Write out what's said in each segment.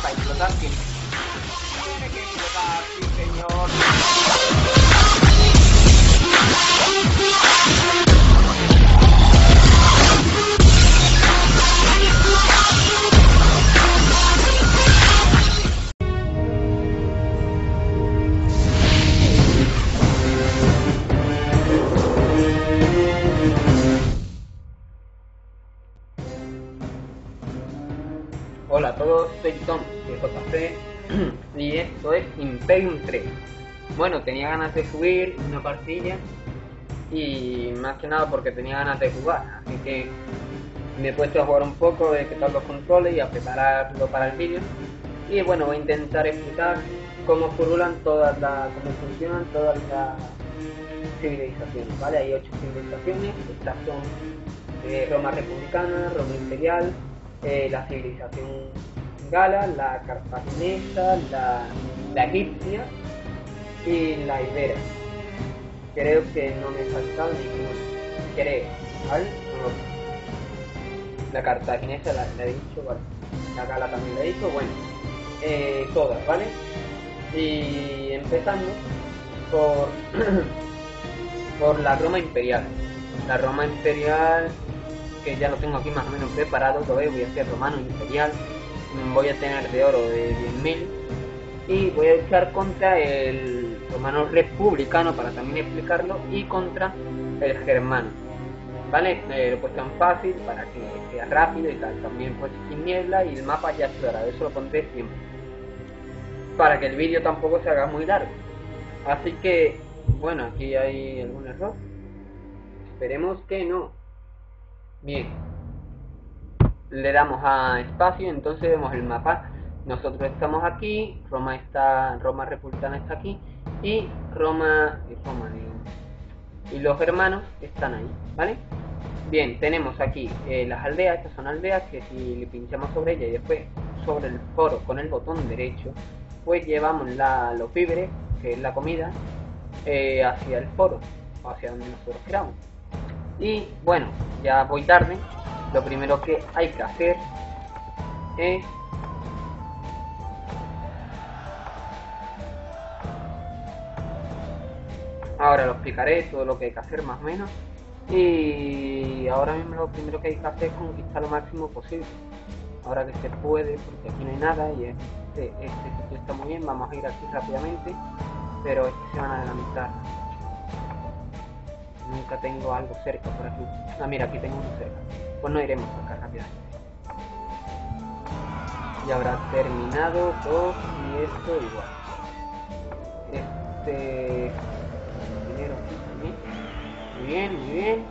para explotar tiene que explotar, sí señor. Hola a todos, soy Tom de JC y esto es Imperium 3. Bueno, tenía ganas de subir una partida y más que nada porque tenía ganas de jugar, así que me he puesto a jugar un poco, de qué tal los controles y a prepararlo para el vídeo. Y bueno, voy a intentar explicar cómo funcionan todas las civilizaciones, ¿vale? Hay 8 civilizaciones, estas son Roma republicana, Roma imperial, la civilización gala, la cartaginesa, la egipcia y la ibera. Creo que no me he saltado ninguna, creo, ¿vale? No. La cartaginesa la he dicho, ¿vale? La gala también la he dicho, bueno, todas, ¿vale? Y empezando por por la Roma imperial. La Roma imperial, que ya lo tengo aquí más o menos preparado, todavía voy a hacer romano imperial, voy a tener de oro de 10.000 y voy a luchar contra el romano republicano, para también explicarlo, y contra el germano, ¿vale? Lo he puesto en fácil para que sea rápido y tal, también pues sin niebla y el mapa ya explorado, eso lo pondré siempre, para que el vídeo tampoco se haga muy largo. Así que, bueno, aquí hay algún error, esperemos que no. Bien, le damos a espacio, entonces vemos el mapa. Nosotros estamos aquí, Roma republicana está aquí y y los hermanos están ahí, ¿vale? Bien, tenemos aquí las aldeas. Estas son aldeas que si le pinchamos sobre ellas y después sobre el foro con el botón derecho, pues llevamos los víveres, que es la comida, hacia el foro, hacia donde nosotros queramos. Y bueno, ya voy tarde. Lo primero que hay que hacer es ahora lo explicaré todo lo que hay que hacer más o menos. Y ahora mismo lo primero que hay que hacer es conquistar lo máximo posible. Ahora que se puede, porque aquí no hay nada y este sitio está muy bien. Vamos a ir aquí rápidamente, pero es que se van a adelantar. Nunca tengo algo cerca por aquí. Ah, mira, aquí tengo uno cerca. Pues no iremos acá rápidamente. Ya habrá terminado 2 y esto igual. Dinero aquí también. Muy bien, muy bien.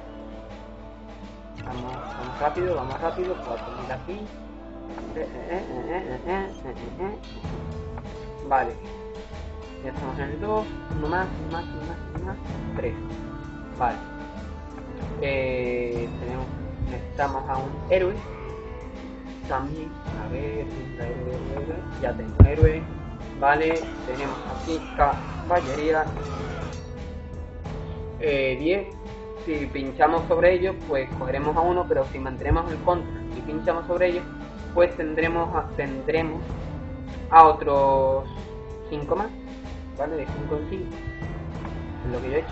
Vamos rápido, 4.000 aquí. Vale. Ya estamos en el 2. Uno más. 3. Vale. Necesitamos a un héroe. También, a ver, héroe. Ya tengo un héroe. Vale, tenemos aquí caballería. 10. Si pinchamos sobre ellos, pues cogeremos a uno, pero si mantenemos el control y pinchamos sobre ellos, pues tendremos a otros 5 más, ¿vale? De 5 en 5, es lo que yo he hecho.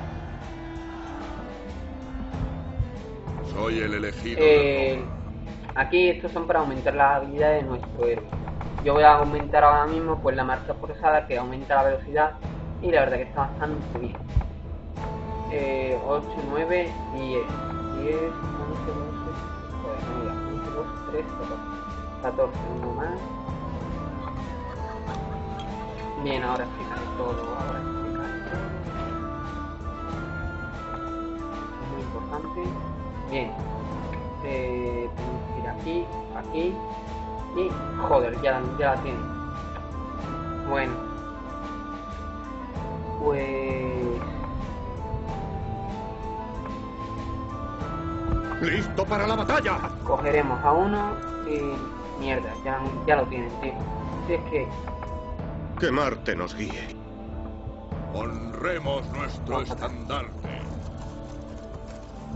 Soy el elegido. Aquí estos son para aumentar las habilidades de nuestro héroe. Yo voy a aumentar ahora mismo pues la marcha forzada, que aumenta la velocidad y la verdad que está bastante bien. 8, 9, 10, 10, 11, 12, joder, no diga, 11, 2, 3, 14, uno más. Bien, ahora explicaré todo, es muy importante. Bien, tenemos que ir aquí y joder, ya la tiene. Bueno, pues ¡Listo para la batalla! cogeremos a uno y mierda, ya lo tienen, tío. Si es que Que Marte nos guíe. Honremos nuestro estandarte.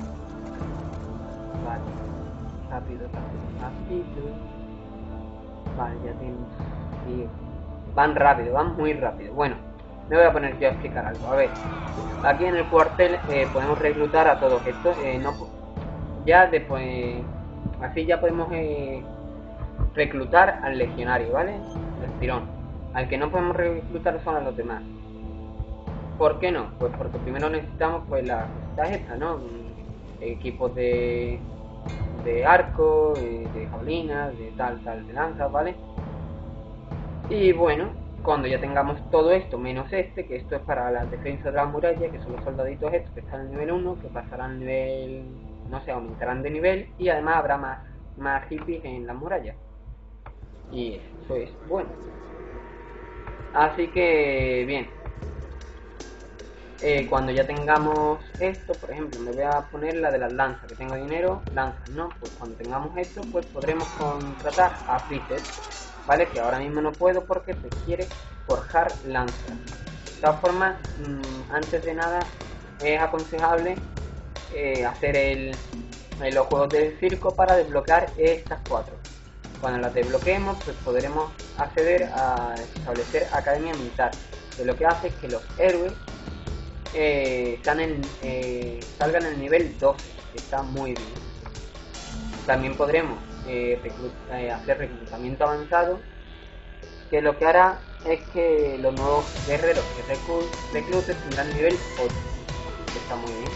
Vale, rápido. Vale, ya tenemos. Y van rápido, van muy rápido. Bueno, me voy a poner yo a explicar algo. A ver, aquí en el cuartel podemos reclutar a todos estos. Ya después, así ya podemos reclutar al legionario, ¿vale? El tirón. Al que no podemos reclutar son a los demás. ¿Por qué no? Pues porque primero necesitamos pues las cositas estas, ¿no? Equipos de arco, de jabalinas, de tal, de lanzas, ¿vale? Y bueno, cuando ya tengamos todo esto, menos este, que esto es para la defensa de las murallas, que son los soldaditos estos que están en nivel 1, que pasarán al nivel, no sé, aumentarán de nivel, y además habrá más hippies en las murallas. Y eso es bueno. Así que, bien. Cuando ya tengamos esto, por ejemplo, me voy a poner la de las lanzas, que tengo dinero, lanzas, ¿no? Pues cuando tengamos esto, pues podremos contratar a Freezer, ¿vale? Que ahora mismo no puedo porque se quiere forjar lanzas. De todas formas, antes de nada, es aconsejable hacer los juegos del circo para desbloquear estas 4. Cuando las desbloqueemos, pues podremos acceder a establecer academia militar, que lo que hace es que los héroes salgan en el nivel 2, que está muy bien. También podremos hacer reclutamiento avanzado, que lo que hará es que los nuevos guerreros que reclutes tendrán nivel 8, que está muy bien.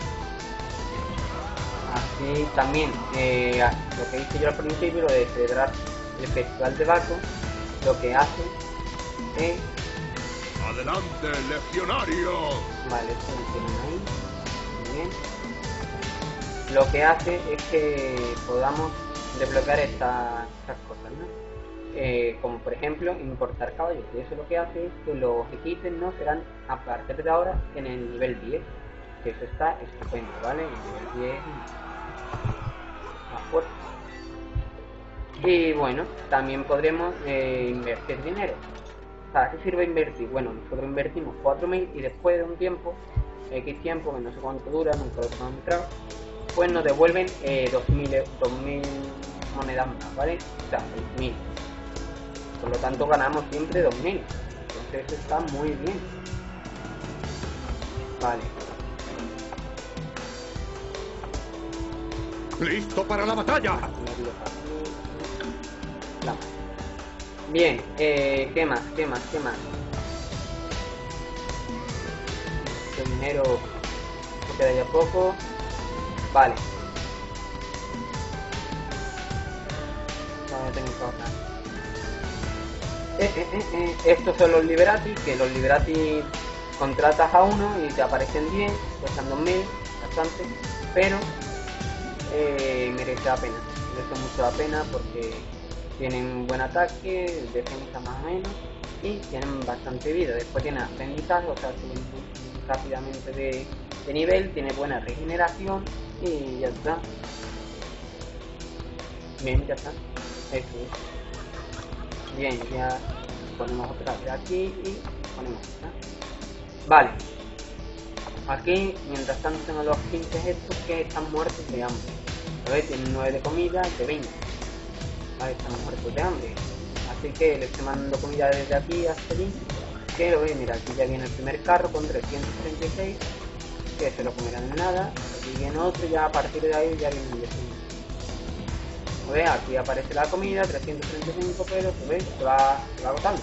Así también, lo que hice yo al principio, lo de celebrar el festival de Baco, lo que hace es... ¡Adelante, legionario! Vale, esto lo tienen ahí. Muy bien. Lo que hace es que podamos desbloquear estas cosas, ¿no? Como por ejemplo, importar caballos. Y eso lo que hace es que los equipos no serán a partir de ahora en el nivel 10. Que eso está estupendo, ¿vale? El nivel 10 más fuerte. Y bueno, también podremos invertir dinero. ¿Para qué sirve invertir? Bueno, nosotros invertimos 4.000 y después de un tiempo, X tiempo, que no sé cuánto dura, nunca lo hemos entrado, pues nos devuelven 2.000 monedas más, ¿vale? O sea, 6.000. Por lo tanto ganamos siempre 2.000. Entonces eso está muy bien. Vale. ¡Listo para la batalla! Bien, ¿qué más? Este dinero me queda ya poco. Vale. No tengo que ahorrar. Estos son los Liberati, que los Liberati contratas a uno y te aparecen 10, cuestan 2.000, bastante, pero merece la pena. Merece mucho la pena porque tienen buen ataque, defensa más o menos, y tienen bastante vida. Después tienen aprendizaje, o sea, suben rápidamente de nivel, tiene buena regeneración y ya está. Bien, ya está. Eso es. Bien, ya ponemos otra de aquí y ponemos esta. Vale. Aquí, mientras tanto, tengo los 15 estos que están muertos de hambre. A ver, tienen 9 de comida, de 20. Vale, están muertos de hambre. Así que les estoy mandando comida desde aquí hasta allí. Que lo veis, mira, aquí ya viene el primer carro con 336. Que se lo comerán en nada. Aquí viene otro y ya a partir de ahí ya viene el vecino. ¿Veis? Aquí aparece la comida, 335, pero se va agotando.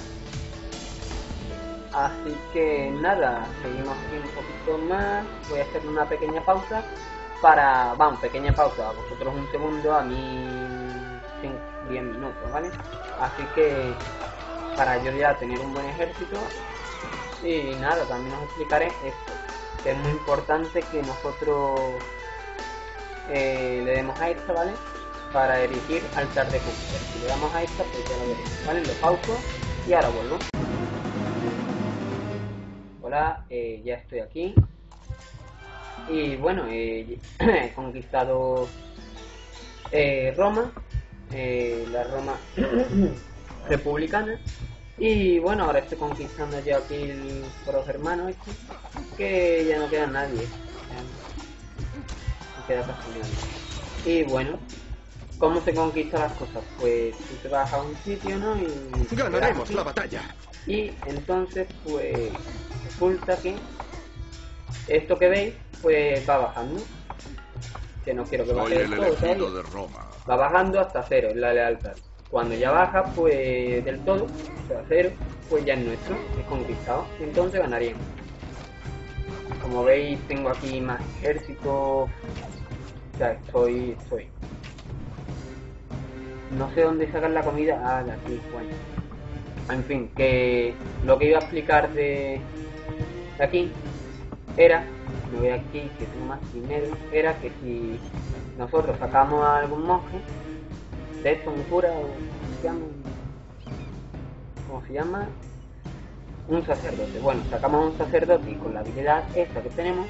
Así que nada, seguimos aquí un poquito más. Voy a hacer una pequeña pausa pequeña pausa, a vosotros un segundo, a mí 10 minutos, ¿vale? Así que para yo ya tener un buen ejército. Y nada, también os explicaré esto, que es muy importante que nosotros le demos a esta, ¿vale? Para erigir altar de Júpiter. Si le damos a esta, pues ya lo veréis, ¿vale? Lo pauso y ahora vuelvo. Hola, ya estoy aquí. Y bueno, he conquistado Roma, la Roma republicana. Y bueno, ahora estoy conquistando ya aquí por los hermanos estos, que ya no queda nadie. No queda casi nadie. Y bueno, ¿Cómo se conquistan las cosas? Pues tú te vas a un sitio, ¿no? Y Ganaremos la batalla. y entonces pues resulta que esto que veis pues va bajando, que no quiero que Soy baje el del todo, elegido ¿sabes? de Roma. Va bajando hasta cero la lealtad. Cuando ya baja pues del todo, o sea, cero, pues ya es nuestro, es conquistado, entonces ganaríamos. Como veis tengo aquí más ejército, o sea, estoy. No sé dónde sacar la comida, ah, de aquí, bueno. En fin, que lo que iba a explicar de aquí era, me voy aquí que tengo más dinero, era que si nosotros sacamos a algún monje, de esto un cura o ¿cómo se llama? Un sacerdote. Bueno, sacamos a un sacerdote y con la habilidad esta que tenemos,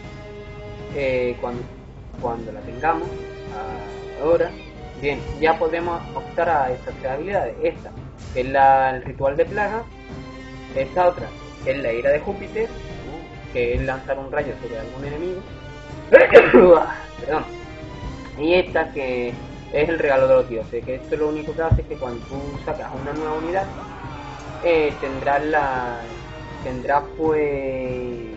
cuando la tengamos, ahora, bien, ya podemos optar a estas tres habilidades. Esta, que es el ritual de plaga. Esta otra, que es la ira de Júpiter, que es lanzar un rayo sobre algún enemigo. Perdón. Y esta, que es el regalo de los dioses, que esto lo único que hace es que cuando tú sacas una nueva unidad, tendrás pues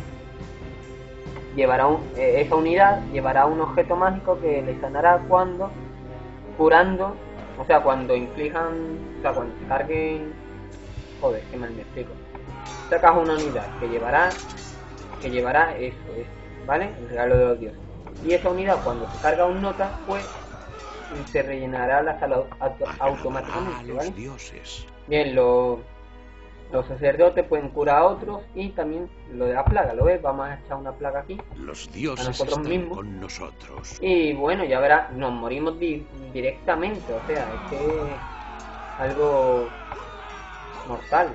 esa unidad llevará un objeto mágico que le sanará cuando curando, o sea, cuando inflijan, o sea, cuando carguen, joder, qué mal me explico. Sacas una unidad que llevará eso, ¿vale? El regalo de los dioses. Y esa unidad, cuando se carga un nota, pues se rellenará la sala automáticamente, ¿vale? Bien, los sacerdotes pueden curar a otros y también lo de la plaga, ¿lo ves? Vamos a echar una plaga aquí. Los dioses a nosotros están mismos. con nosotros. Y bueno, ya verás, nos morimos directamente, o sea, es que es algo mortal.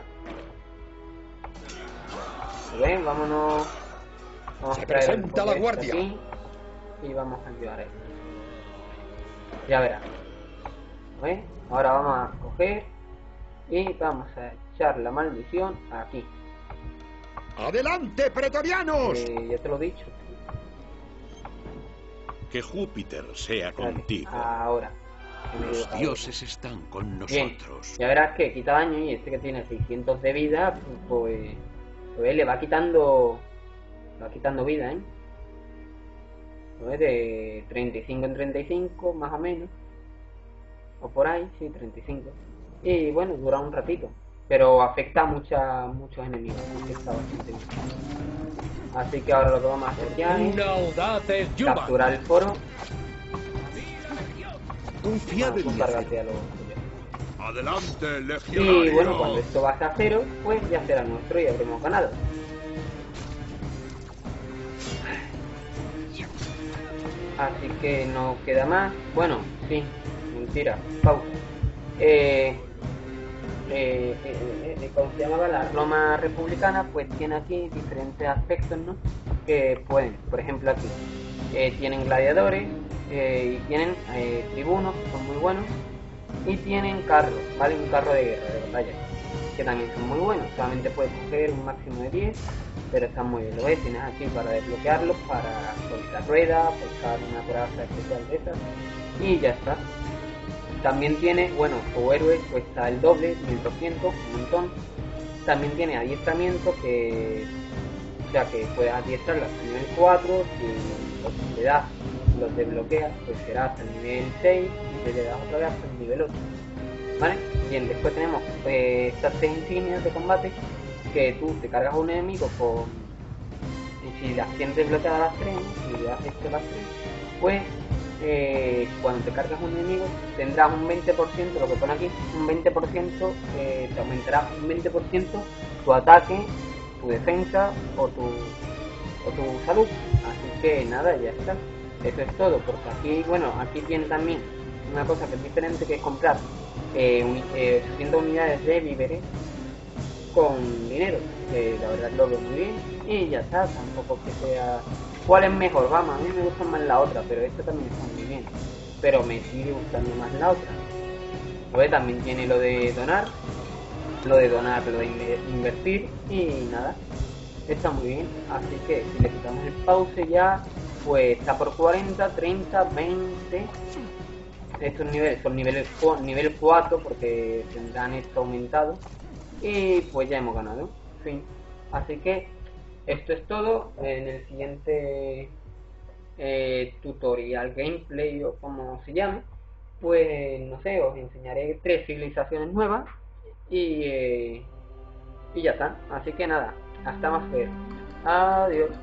¿Lo ven? Vámonos. Vamos a traer presenta la guardia. aquí y vamos a ayudar a esto. Ya verás. ¿Lo ven? Ahora vamos a coger y vamos a echar la maldición aquí. ¡Adelante, pretorianos! Ya te lo he dicho. Que Júpiter sea contigo. Ahora. Los dioses están con nosotros. Ya verás que quita daño y este que tiene 600 de vida, pues le va quitando vida, ¿eh? Pues de 35 en 35, más o menos. O por ahí, sí, 35. Y bueno, dura un ratito. Pero afecta a muchos enemigos. Afecta bastante bien. Así que ahora lo que vamos a hacer ya es capturar el foro. Confiad en mí. Adelante, legionario. Y bueno, cuando esto baje a cero, pues ya será nuestro y habremos ganado. Así que no queda más. Bueno, sí, mentira, pausa. Como se llamaba la Roma republicana, pues tiene aquí diferentes aspectos, ¿no? Que pueden, por ejemplo aquí, tienen gladiadores y tienen tribunos, que son muy buenos, y tienen carros, ¿vale? Un carro de guerra, de batalla, que también son muy buenos. Solamente puedes coger un máximo de 10, pero están muy bien. Lo ves, tienes aquí para desbloquearlos, para soltar ruedas, buscar una coraza especial de esas, y ya está. También tiene, bueno, su héroe cuesta el doble, 1200, un montón. También tiene adiestramiento, que o sea que puedes adiestrarlo hasta el nivel 4, si le das, los desbloqueas, pues será hasta el nivel 6, y si le das otra vez hasta el nivel 8. ¿Vale? Bien, después tenemos estas 6 insignias de combate, que tú te cargas a un enemigo y si las tienes desbloqueadas las 3, ¿no? Si le das esto las 3, pues cuando te cargas un enemigo tendrás un 20%, lo que pone aquí, un 20%, te aumentará un 20% tu ataque, tu defensa o tu salud. Así que nada, ya está. Eso es todo, porque aquí, bueno, aquí tiene también una cosa que es diferente, que es comprar 800 unidades de víveres con dinero, que la verdad lo veo muy bien, y ya está. Tampoco que sea cuál es mejor, vamos, a mí me gusta más la otra, pero esta también está muy bien, pero me sigue gustando más la otra. Pues también tiene lo de donar, lo de invertir, y nada, está muy bien. Así que si le quitamos el pause ya, pues está por 40, 30, 20, estos niveles son nivel 4 porque tendrán esto aumentado. Y pues ya hemos ganado. Fin. Así que esto es todo. En el siguiente tutorial, gameplay o como se llame, pues no sé, os enseñaré 3 civilizaciones nuevas y ya está. Así que nada, hasta más ver. Adiós.